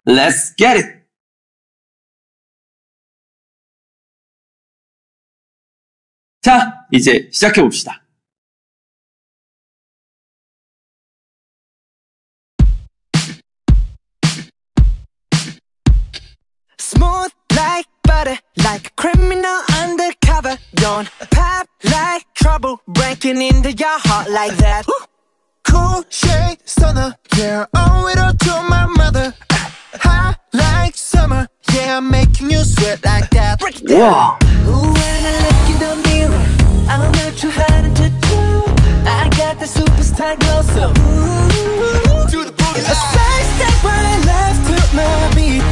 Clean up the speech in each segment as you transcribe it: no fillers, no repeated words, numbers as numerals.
Let's get it! 자, 이제 시작해봅시다. Smooth like butter, like a criminal undercover. Don't pop like trouble, breaking into your heart like that. Cool shade stunner, yeah, owe it all to my mother. Hot like summer, yeah, I'm making you sweat like that. Break it down. Ooh, when I look in the mirror, I'm not too hard to do. I got the superstar glow, so ooh, to the boogie. A side step right left to my beat.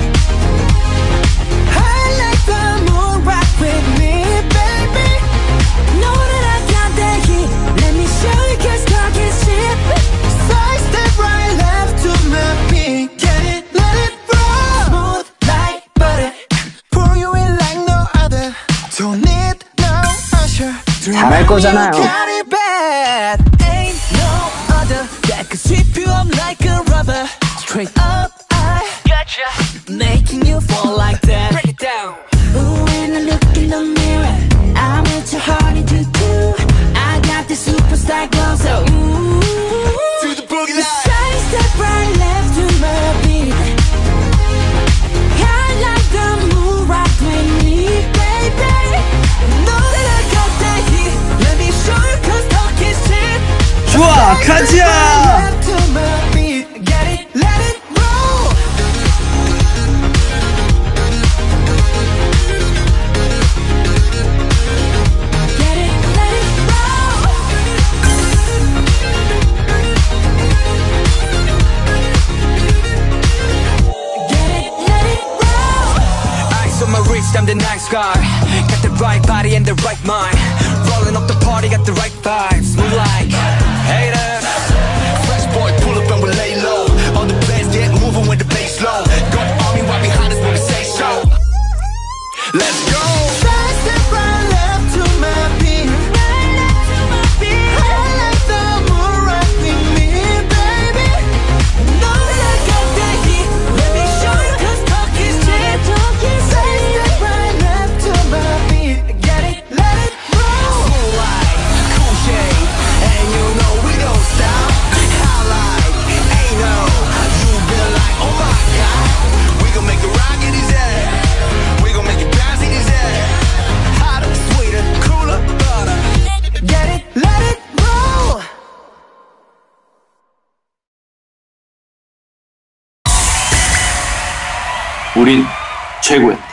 I like the moon, rock with me, baby. Know that I got that heat. Let me show you, 'cause talk is cheap. Side step right left to my beat. Get it, let it roll. Smooth like butter, pour you in like no other. Don't need no usher. 잘할 거잖아요. Got it bad. Ain't no other that could sweep you up like a rubber. Straight up, I gotcha, making you fall like that. Break it down. Ooh, when I look in the mirror, I'm at your heart to do. I got the superstar glow, so ooh, to the boogie line. Side step right left to my beat. I like the moon, rock with me, baby. Know that I got that heat. Let me show you, 'cause talk is cheap. 좋아, 가자! Left to my beat. Get it, let it roll. Get it, let it roll. Get it, let it roll. Eyes on my wrist, I'm the nice guy. Got the right body and the right mind. Rolling up the party, got the right vibes. Move like haters. Fresh boy, pull up and we lay low. All the bands get moving with the bass low. Got the army right behind us when we say so. Let's go. Side step right left to my beat. Right left to my beat. I like the moon, rock with me, baby. Know that I got that heat. Let me show you, 'cause talk is cheap. Side step right left to my beat. Get it, let it roll. Cool like, cool shade. And you know we don't stop. High like, ain't no. You been like, oh my God. We gon' make it rock in his head. We gon' make it bounce in his head. Hotter, sweeter, cooler, butter. Get it, let it roll. 우린 최고였다.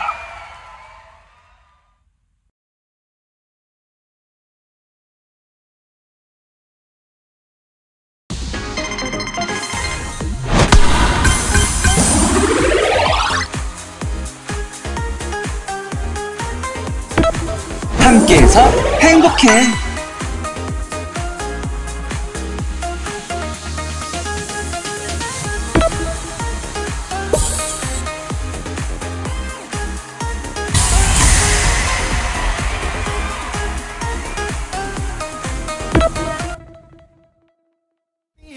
함께해서 행복해.